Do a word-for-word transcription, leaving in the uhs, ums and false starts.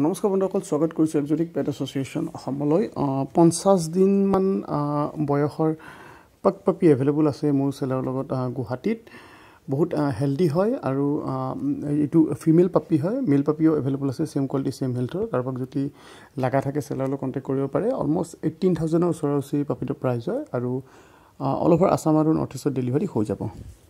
নমস্কাৰ বন্ধুসকল, স্বাগত কৰিছোঁ এক্সোটিক পেট এছ'চিয়েশ্যন অসমলৈ। পঞ্চাছ দিনমান বয়সৰ পাক পাপি এভেইলেবল আছে মোৰ চেলাৰৰ লগত গুৱাহাটীত। বহুত হেল্ডি হয় আৰু এইটো ফিমেল পাপি হয়, মেল পাপিও এভেইলেবল আছে, ছেম কোৱালিটি ছেম হেল্থৰ। কাৰোবাক যদি লগা থাকে চেলাৰৰ লগত কণ্টেক্ট কৰিব পাৰে। অলমষ্ট এইটিন থাউজেণ্ডৰ ওচৰা ওচৰি পাপিটোৰ প্ৰাইচ হয় আৰু অল অভাৰ আছাম আৰু নৰ্থ ইষ্টত ডেলিভাৰী হৈ যাব।